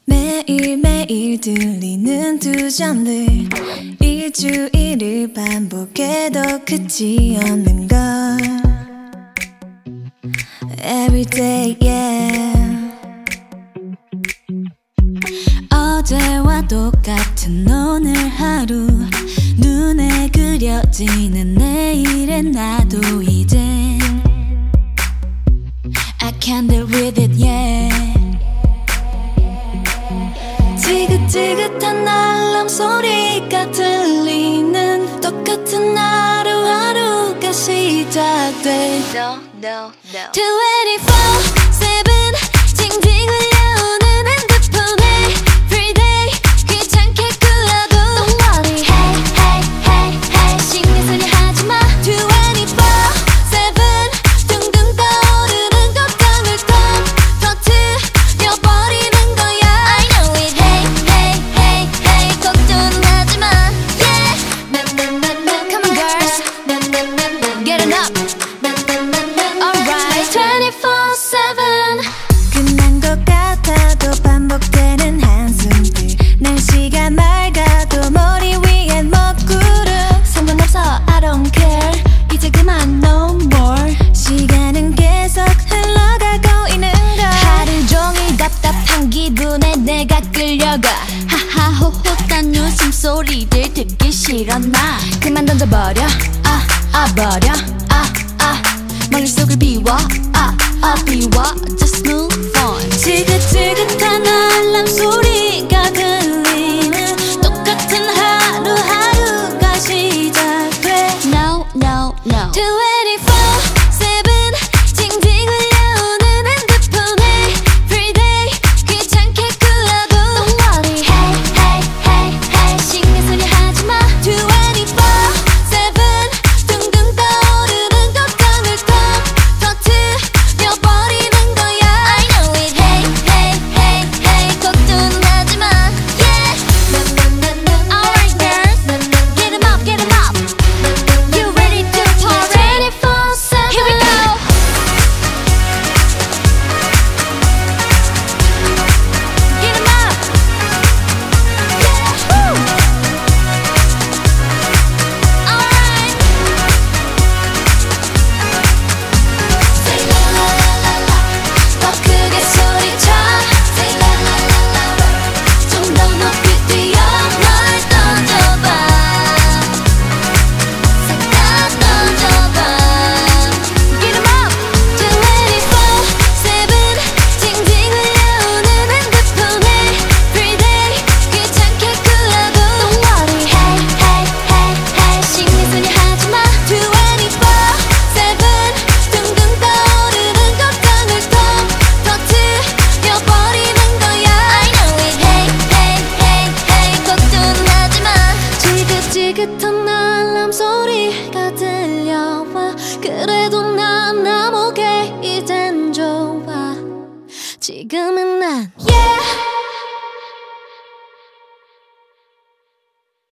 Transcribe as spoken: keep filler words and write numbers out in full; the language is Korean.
매일매일 들리는 두 잔들 일주일을 반복해도 끝이 없는 걸 Everyday yeah 어제와 똑같은 오늘 하루 눈에 그려지는 내일의 나도 이제 I can't deal with it yeah 지긋지긋한 알람 소리가 들리는 똑같은 하루하루가 시작돼 No, no, no twenty-four seven 징징 울려오는 핸드폰에 Everyday 귀찮게 굴러도 Don't worry hey hey hey hey 신경쓰려 하지마 twenty-four seven 둥둥 떠오르는 걱정을 통 터뜨려버리는 거야 I know it hey hey hey hey 걱정은 하지마 yeah na na na na come on girls na na na na get it up alright twenty-four seven 끝난 것 같아도 반복되는 한숨들 날씨가 맑아도 머리 위엔 먹구름 상관없어 I don't care 이제 그만 no more 시간은 계속 흘러가고 있는 걸 하루 종일 답답한 기분에 내가 끌려가 하하호호 딴 웃음소리들 듣기 싫어 나 그만 던져버려 아 아 버려 아 아 머릿속을 비워 아 아 비워 just move on 지긋지긋한 알람 소리가 들리는 똑같은 하루하루가 시작돼 No no no twenty-four seven 징징 울려오는 핸드폰에 Everyday 귀찮게 굴러도 Don't worry hey hey hey hey 신경쓰려 하지마 twenty-four seven 둥둥 떠오르는 걱정을 통 터뜨려버리는 거야 I know it hey hey hey hey 걱정은 하지마 yeah na na na na alright girls get 'em up get 'em up you ready to party twenty-four seven here we go get 'em up yeah woo alright say la la la la la 더 크게 소리쳐 say la la la la la 좀 더 높이 뛰어 널 던져봐 싹 다 던져봐 get 'em up twenty-four seven 징징 울려오는 핸드폰에 Everyday 귀찮게 굴러도 Don't worry hey hey hey hey 신경쓰려 하지마 twenty-four seven 둥둥 떠오르는 걱정을 통 터뜨려버리는 거야 I know it hey hey hey hey 걱정은 하지마 지긋지긋한 알람 소리가 들려와 그래도 난 아무게 이젠 좋아 지금은